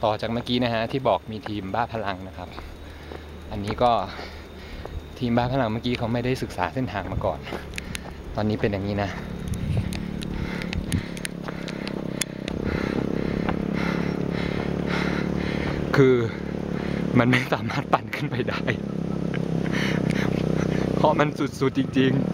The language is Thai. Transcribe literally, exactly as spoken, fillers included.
ต่อจากเมื่อกี้นะฮะที่บอกมีทีมบ้าพลังนะครับอันนี้ก็ทีมบ้าพลังเมื่อกี้เขาไม่ได้ศึกษาเส้นทางมาก่อนตอนนี้เป็นอย่างนี้นะคือมันไม่สามารถปั่นขึ้นไปได้เพราะมันสุดๆจริงๆ